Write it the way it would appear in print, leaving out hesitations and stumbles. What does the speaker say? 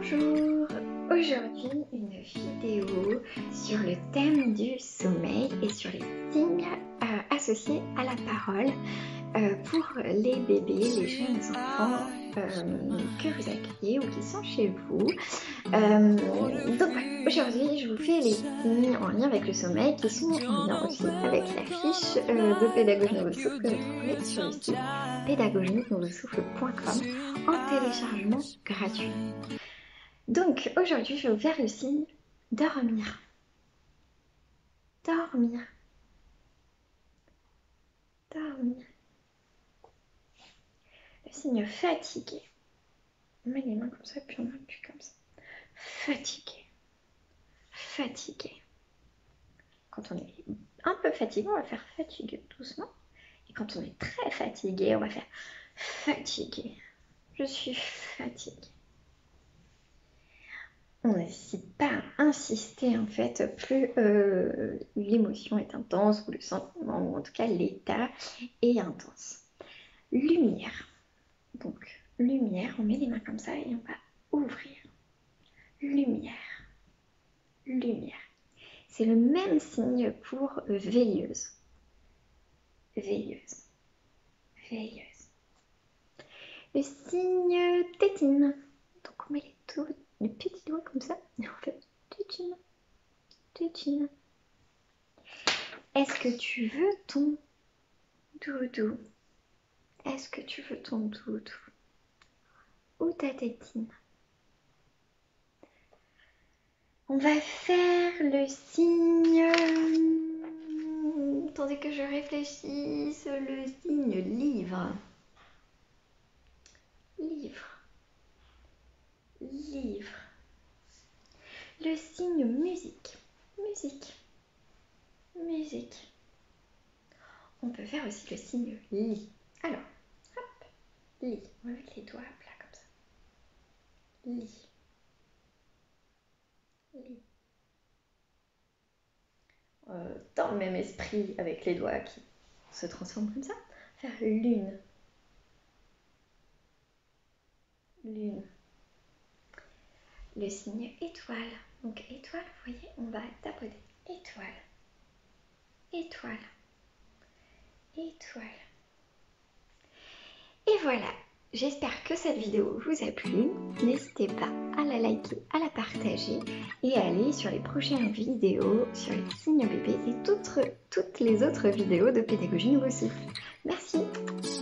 Bonjour, aujourd'hui une vidéo sur le thème du sommeil et sur les signes associés à la parole pour les bébés, les jeunes enfants que vous accueillez ou qui sont chez vous. Donc voilà, aujourd'hui je vous fais les signes en lien avec le sommeil qui sont en lien aussi avec la fiche de Pédagogie Nouveau Souffle que vous trouverez sur le site pédagogienouveausouffle.com en téléchargement gratuit. Donc aujourd'hui je vais vous faire le signe dormir. Dormir. Dormir. Le signe fatigué. On met les mains comme ça, puis on appuie comme ça. Fatigué. Fatigué. Quand on est un peu fatigué, on va faire fatigué doucement. Et quand on est très fatigué, on va faire fatigué. Je suis fatiguée. On n'hésite pas à insister en fait, plus l'émotion est intense ou le sentiment, ou en tout cas l'état est intense. Lumière. Donc, lumière, on met les mains comme ça et on va ouvrir. Lumière. Lumière. C'est le même signe pour veilleuse. Veilleuse. Veilleuse. Le signe tétine. Donc, on met les petits doigts comme ça et on fait tétine. Tétine. Est-ce que tu veux ton doudou? Est-ce que tu veux ton doudou? Ou ta tétine? On va faire le signe... Attendez que je réfléchisse. Le signe livre. Livre. Livre. Le signe musique. Musique. Musique. On peut faire aussi le signe lit. Alors, hop, lit. On va mettre les doigts à plat comme ça. Lit. Lit. Dans le même esprit avec les doigts qui se transforment comme ça, faire lune. Lune. Le signe étoile. Donc étoile, vous voyez, on va tapoter. Étoile. Étoile. Étoile. Et voilà, j'espère que cette vidéo vous a plu. N'hésitez pas à la liker, à la partager et à aller sur les prochaines vidéos sur les signes bébés et toutes les autres vidéos de Pédagogie Nouveau Souffle. Merci.